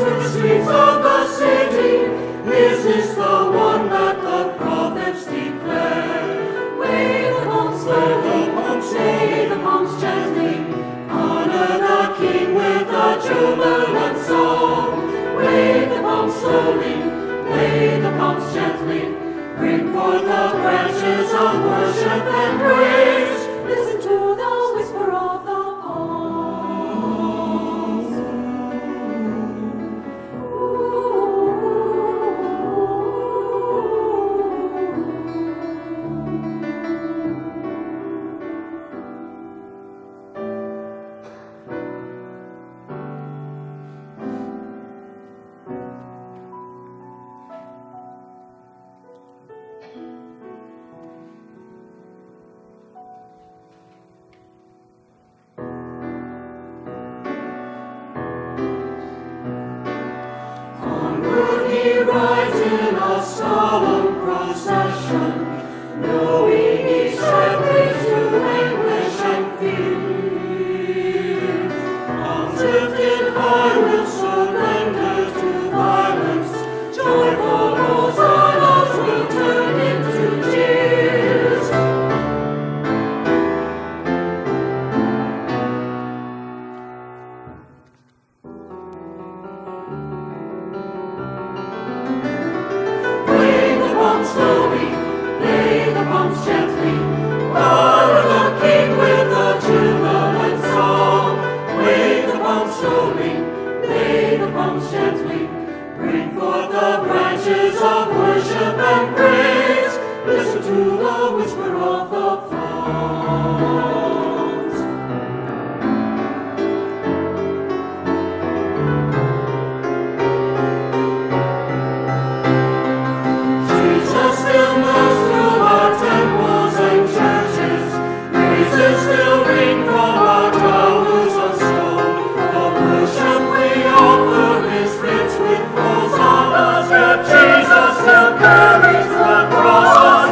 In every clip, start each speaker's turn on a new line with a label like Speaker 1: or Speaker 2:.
Speaker 1: streets of the city. Is this the one that the prophets declare? Wave the palms slowly, shake the palms gently. Honor the King with a jubilant song. Wave the palms slowly, wave the palms gently. Bring forth the branches of worship and praise. Listen to the whisper of the palms. Onward he rides in a solemn procession, knowing each step leads to anguish and fear. Arms lifted high will surrender to violence, joyful hosannas will turn into tears. Slowly, lay the palms gently. Honor the King with a jubilant song. Wave the palms slowly, lay the palms gently. Bring forth the branches of worship and praise. Listen to the whisper of the palms. Still moves through our temples and churches. Praises still ring from our towers of stone. The worship we offer is rich with hosannas, yet Jesus still carries the cross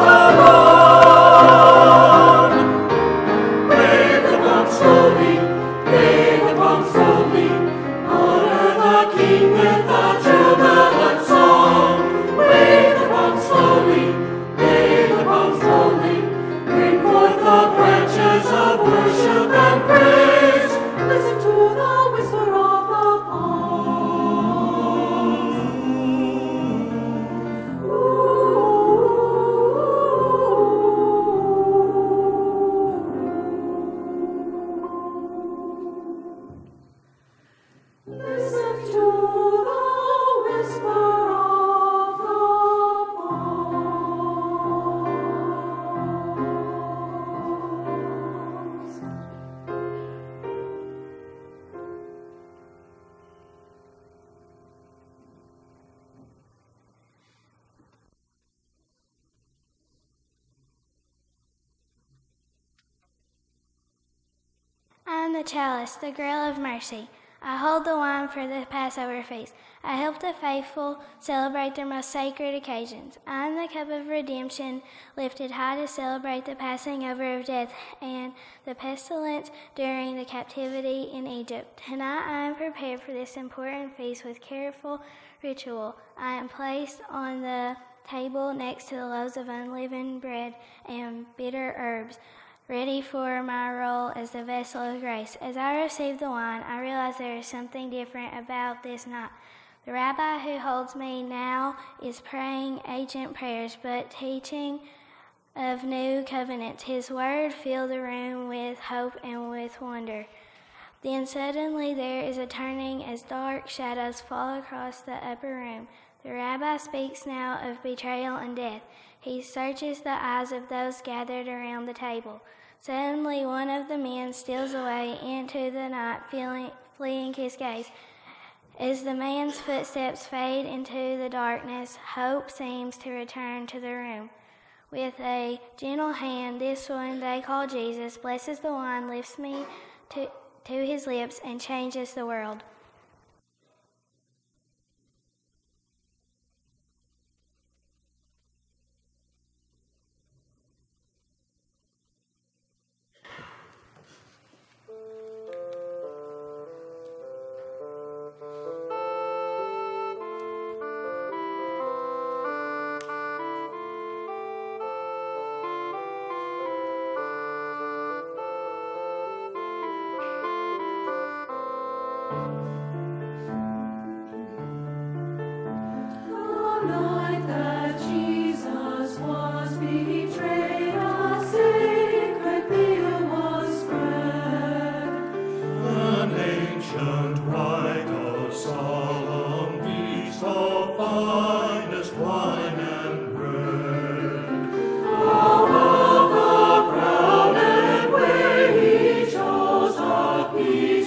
Speaker 1: alone. Wave the palms slowly, wave the palms slowly. Honor the King with a jubilant song. Wave the palms slowly, lay the palms slowly. Bring forth the branches of worship and praise. Listen to the whisper of the palms. Listen to the whisper of the palms.
Speaker 2: I am the chalice, the grail of mercy. I hold the wine for the Passover feast. I help the faithful celebrate their most sacred occasions. I am the cup of redemption lifted high to celebrate the passing over of death and the pestilence during the captivity in Egypt. Tonight I am prepared for this important feast with careful ritual. I am placed on the table next to the loaves of unleavened bread and bitter herbs, ready for my role as the vessel of grace. As I receive the wine, I realize there is something different about this night. The rabbi who holds me now is praying ancient prayers, but teaching of new covenants. His word filled the room with hope and with wonder. Then suddenly there is a turning as dark shadows fall across the upper room. The rabbi speaks now of betrayal and death. He searches the eyes of those gathered around the table. Suddenly one of the men steals away into the night, fleeing his gaze. As the man's footsteps fade into the darkness, hope seems to return to the room. With a gentle hand, this one they call Jesus blesses the wine, lifts me to his lips, and changes the world.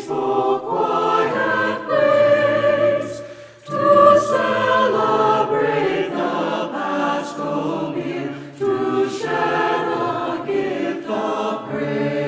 Speaker 1: peaceful, quiet place, to celebrate the Paschal meal, to share the gift of praise.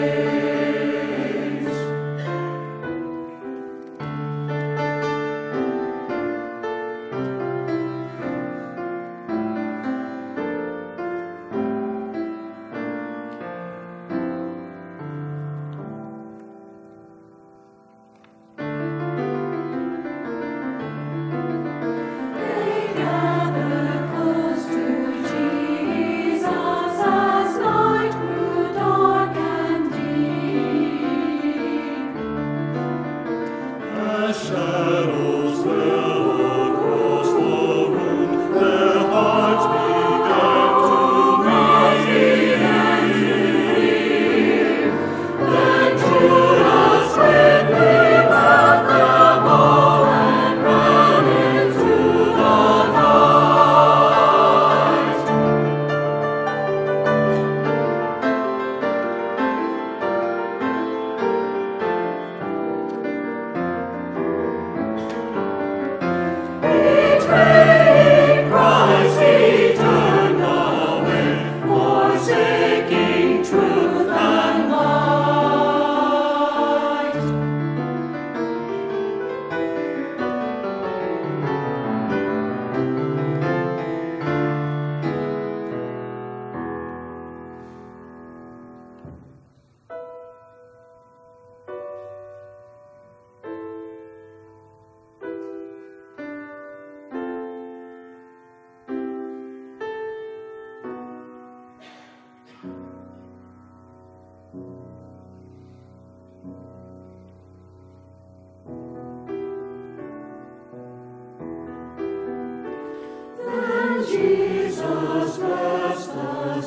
Speaker 1: Jesus blessed the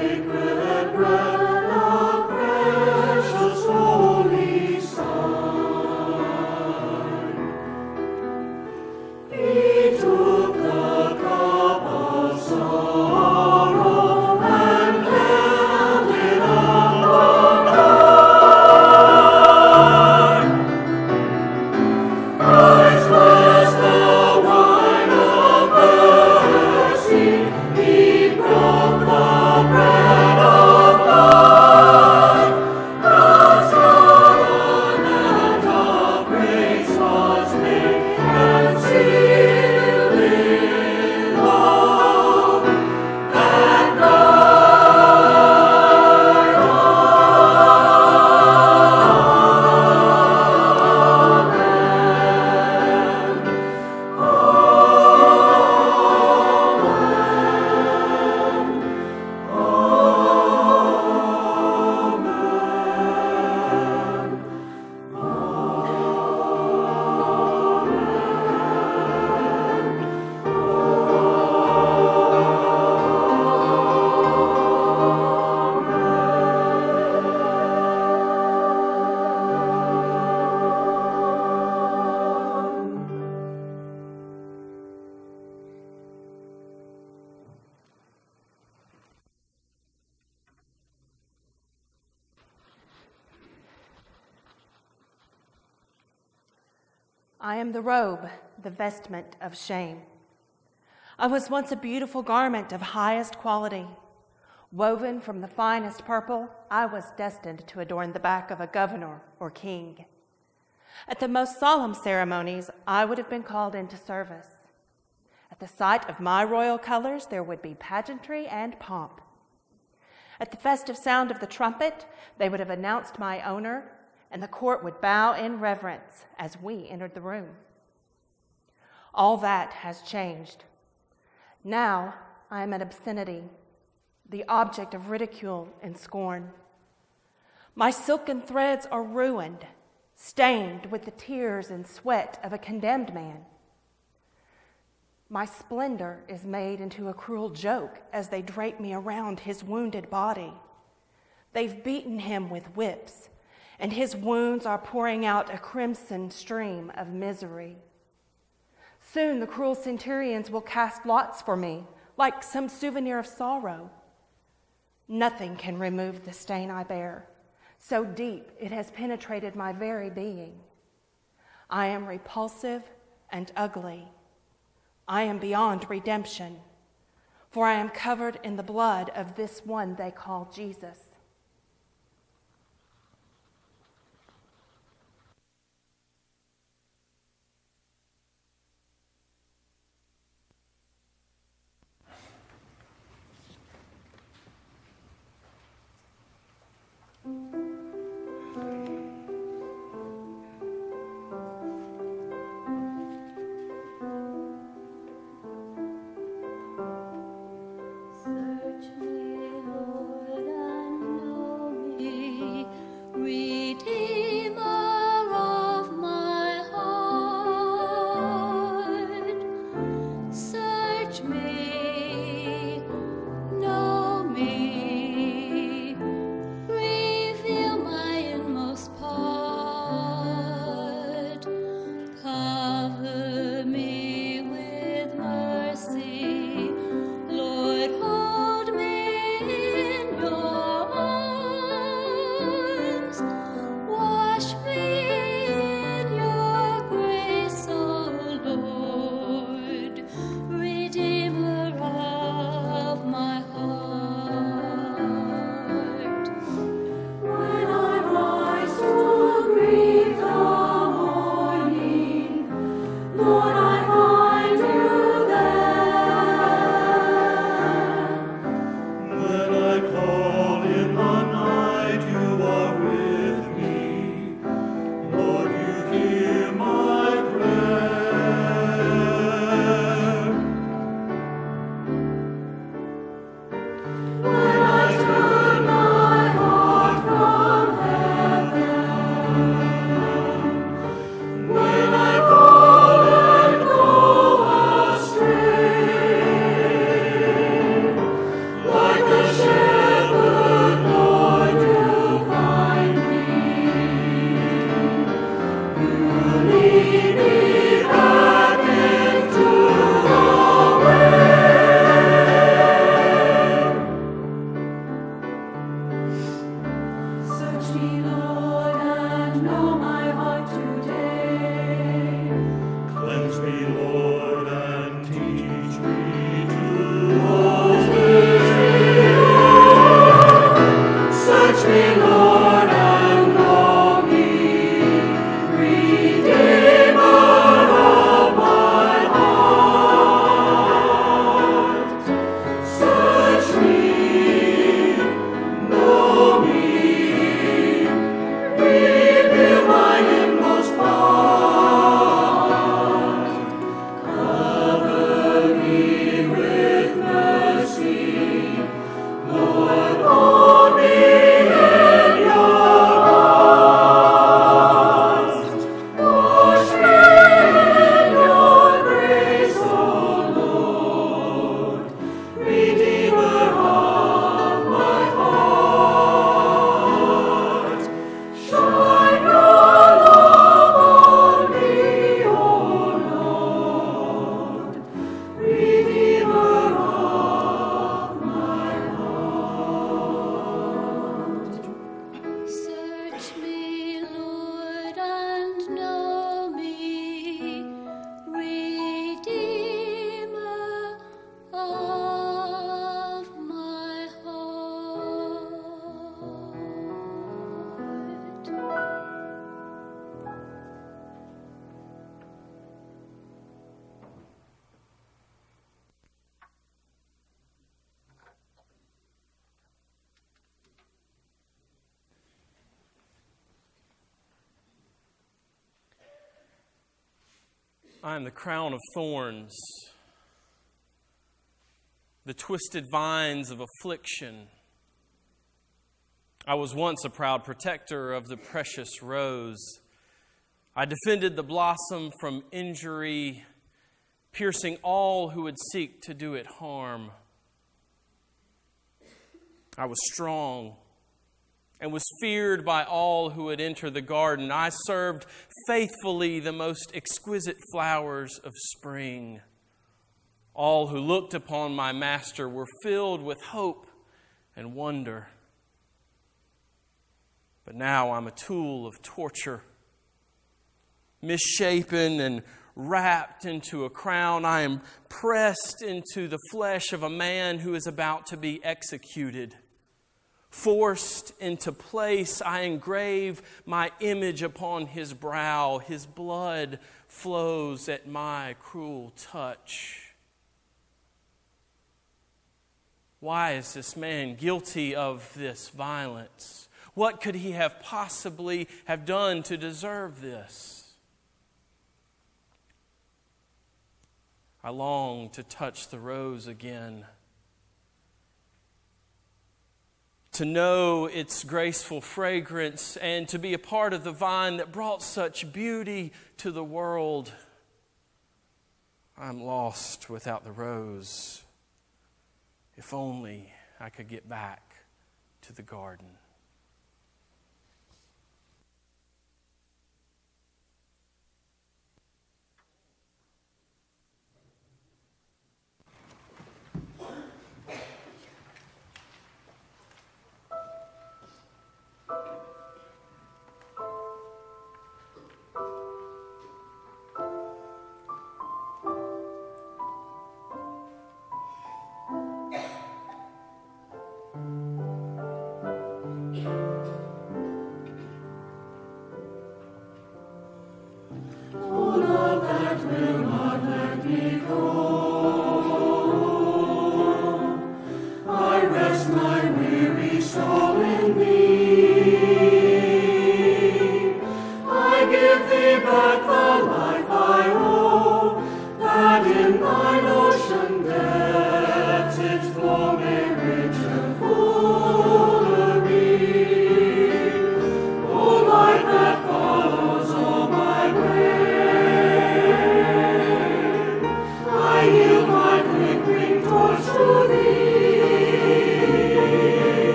Speaker 1: sacred bread of precious holy sign. He took the cup of sorrow and held it up high. Christ was the wine of mercy. He broke the bread of life. The covenant of grace was made and sealed in love that
Speaker 3: I am the robe, the vestment of shame. I was once a beautiful garment of highest quality. Woven from the finest purple, I was destined to adorn the back of a governor or king. At the most solemn ceremonies, I would have been called into service. At the sight of my royal colors, there would be pageantry and pomp. At the festive sound of the trumpet, they would have announced my owner, and the court would bow in reverence as we entered the room. All that has changed. Now I am an obscenity, the object of ridicule and scorn. My silken threads are ruined, stained with the tears and sweat of a condemned man. My splendor is made into a cruel joke as they drape me around his wounded body. They've beaten him with whips, and his wounds are pouring out a crimson stream of misery. Soon the cruel centurions will cast lots for me, like some souvenir of sorrow. Nothing can remove the stain I bear. So deep it has penetrated my very being. I am repulsive and ugly. I am beyond redemption, for I am covered in the blood of this one they call Jesus.
Speaker 4: I am the crown of thorns, the twisted vines of affliction. I was once a proud protector of the precious rose. I defended the blossom from injury, piercing all who would seek to do it harm. I was strong and was feared by all who would enter the garden. I served faithfully the most exquisite flowers of spring. All who looked upon my master were filled with hope and wonder. But now I'm a tool of torture. Misshapen and wrapped into a crown, I am pressed into the flesh of a man who is about to be executed. Forced into place, I engrave my image upon his brow. His blood flows at my cruel touch. Why is this man guilty of this violence? What could he have possibly have done to deserve this? I long to touch the rose again, to know its graceful fragrance, and to be a part of the vine that brought such beauty to the world. I'm lost without the rose. If only I could get back to the garden.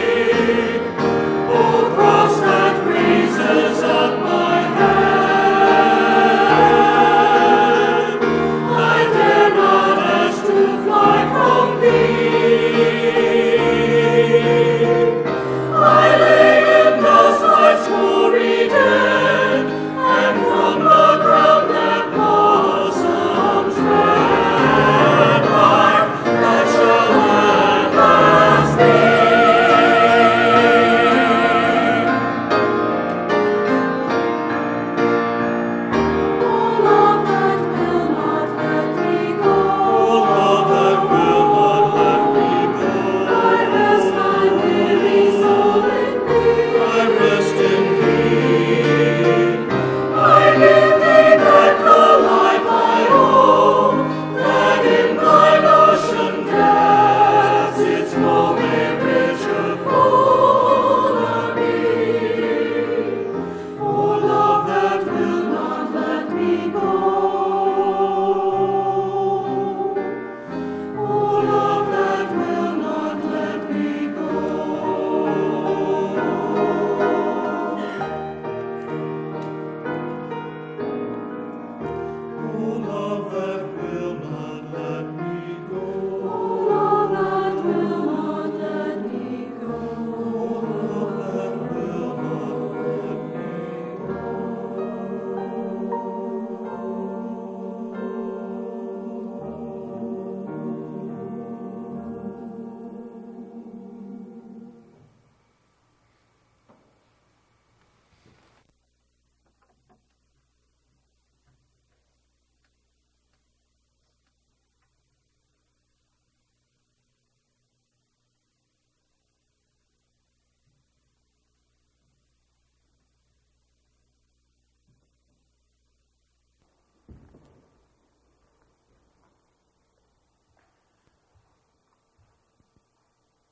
Speaker 1: Oh, cross that raises up my head.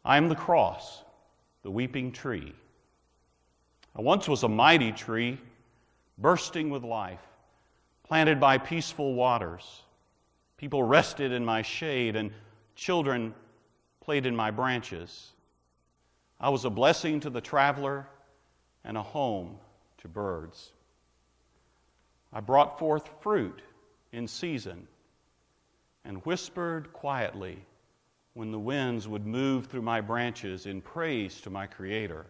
Speaker 5: I am the cross, the weeping tree. I once was a mighty tree, bursting with life, planted by peaceful waters. People rested in my shade, and children played in my branches. I was a blessing to the traveler and a home to birds. I brought forth fruit in season and whispered quietly when the winds would move through my branches in praise to my Creator.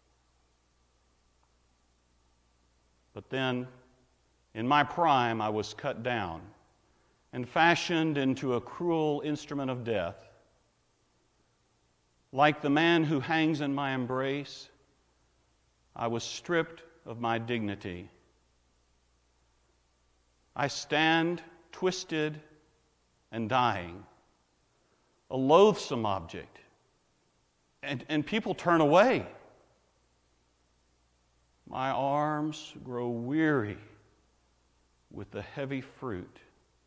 Speaker 5: But then, in my prime, I was cut down and fashioned into a cruel instrument of death. Like the man who hangs in my embrace, I was stripped of my dignity. I stand twisted and dying, a loathsome object, and people turn away. My arms grow weary with the heavy fruit.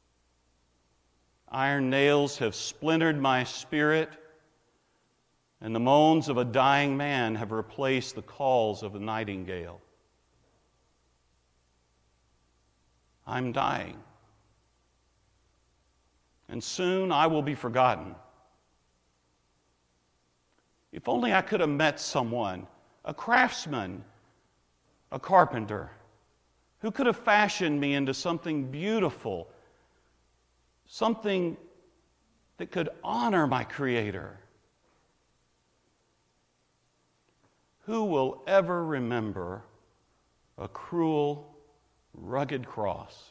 Speaker 5: Iron nails have splintered my spirit, and the moans of a dying man have replaced the calls of a nightingale. I'm dying, and soon I will be forgotten. If only I could have met someone, a craftsman, a carpenter, who could have fashioned me into something beautiful, something that could honor my Creator. Who will ever remember a cruel, rugged cross?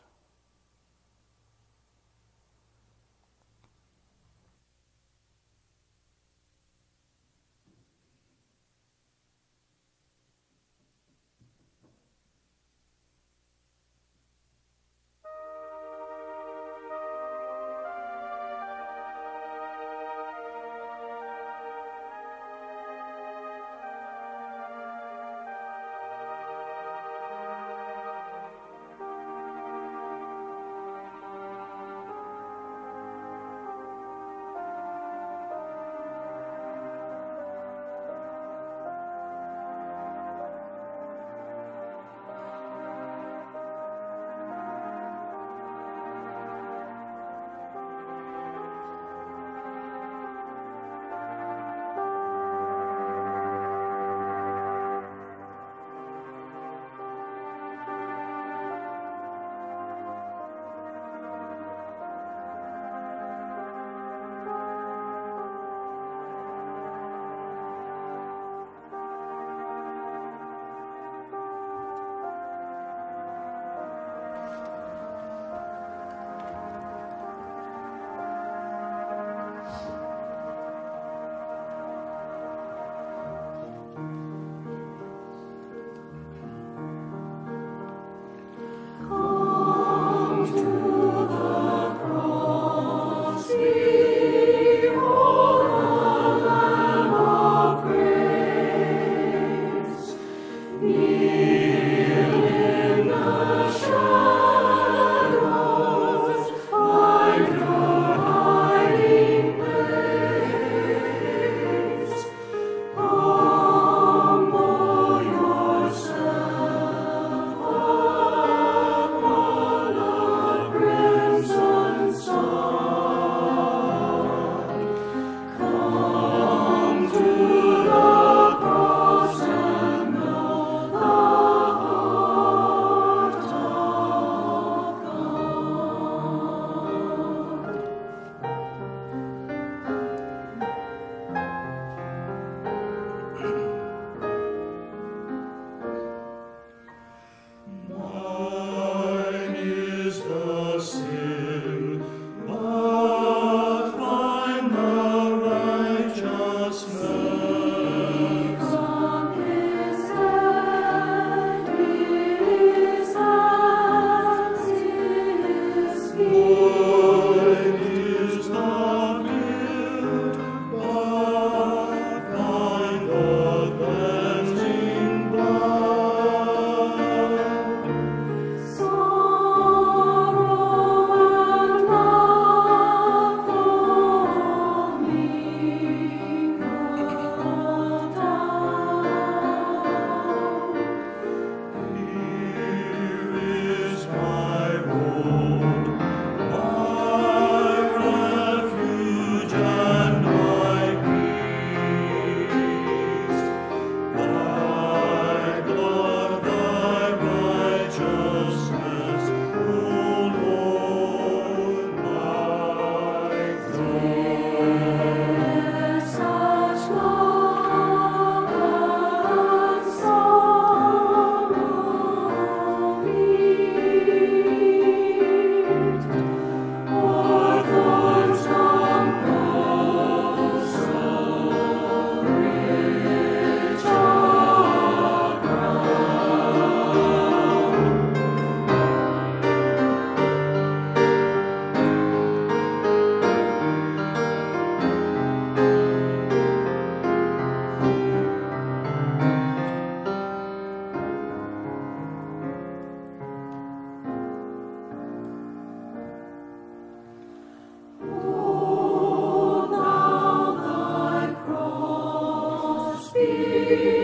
Speaker 1: be.